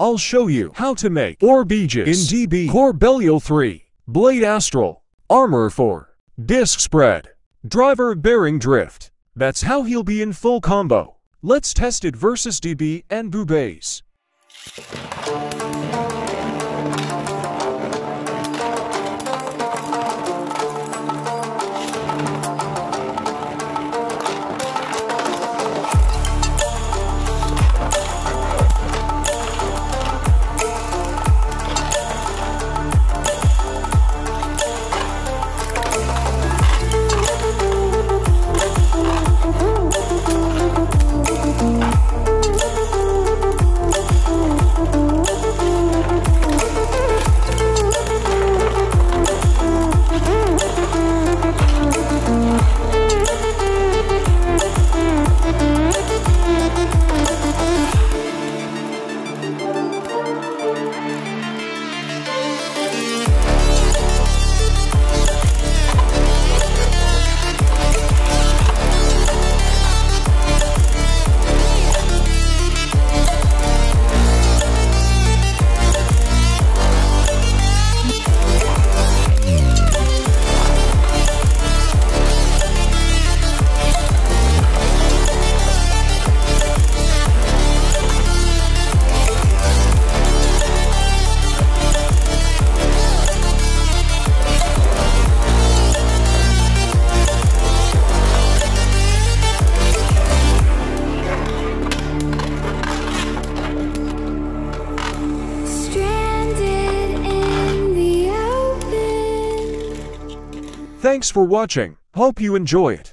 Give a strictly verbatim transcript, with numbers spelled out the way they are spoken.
I'll show you how to make Orb Egis in D B Core Belial three, Blade Astral, Armor four, Disc Spread, Driver Bearing Drift. That's how he'll be in full combo. Let's test it versus D B and Boobays. Thanks for watching. Hope you enjoy it.